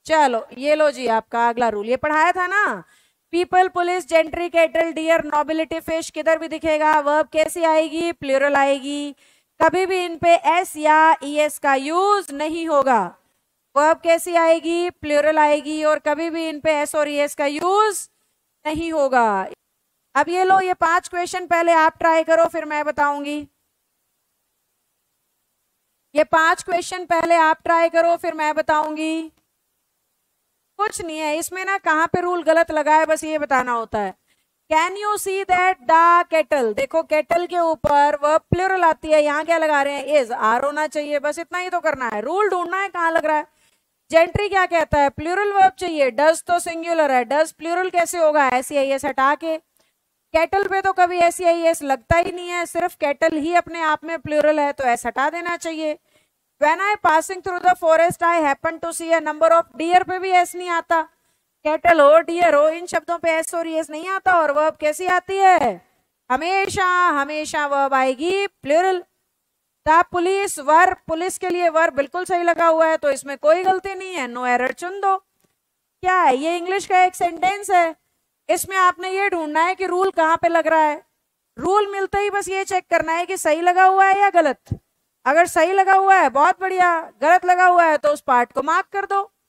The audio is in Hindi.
चलो ये लो जी, आपका अगला रूल ये पढ़ाया था ना। People, police, gentry, cattle, deer, nobility, fish, किधर भी दिखेगा वर्ब कैसी आएगी, प्लूरल आएगी। कभी भी इन पे एस या ईएस का यूज नहीं होगा। वर्ब कैसी आएगी, प्लूरल आएगी, और कभी भी इन पे एस और ईएस का यूज नहीं होगा। अब ये लो, ये 5 क्वेश्चन पहले आप ट्राई करो, फिर मैं बताऊंगी। ये 5 क्वेश्चन पहले आप ट्राई करो, फिर मैं बताऊंगी। कुछ नहीं है इसमें ना, कहां पे रूल गलत लगा है बस ये बताना होता है। Can you see that the cattle, देखो केटल के ऊपर वर्ब प्लूरल आती है, यहाँ क्या लगा रहे हैं, इज, आर होना चाहिए, बस इतना ही तो करना है। रूल ढूंढना है कहाँ लग रहा है। जेंट्री क्या कहता है, प्लूरल वर्ब चाहिए, डज तो सिंगुलर है, डज प्लूरल कैसे होगा, ऐसी आई एस हटा के। केटल पे तो कभी ऐसी आई एस लगता ही नहीं है, सिर्फ केटल ही अपने आप में प्लूरल है, तो ऐसा हटा देना चाहिए। When I passing through the forest, I happen to see a number of deer पे भी एस नहीं आता। कैटल हो, डियर हो, इन शब्दों पे एस और एस नहीं आता, और वर्ब कैसी आती है, हमेशा हमेशा वर्ब आएगी plural. The police, verb, police के लिए वर्ब बिल्कुल सही लगा हुआ है, तो इसमें कोई गलती नहीं है, नो एरर चुन दो। क्या है ये, इंग्लिश का एक सेंटेंस है, इसमें आपने ये ढूंढना है कि रूल कहाँ पे लग रहा है। रूल मिलते ही बस ये चेक करना है कि सही लगा हुआ है या गलत। अगर सही लगा हुआ है बहुत बढ़िया, गलत लगा हुआ है तो उस पार्ट को मार्क कर दो।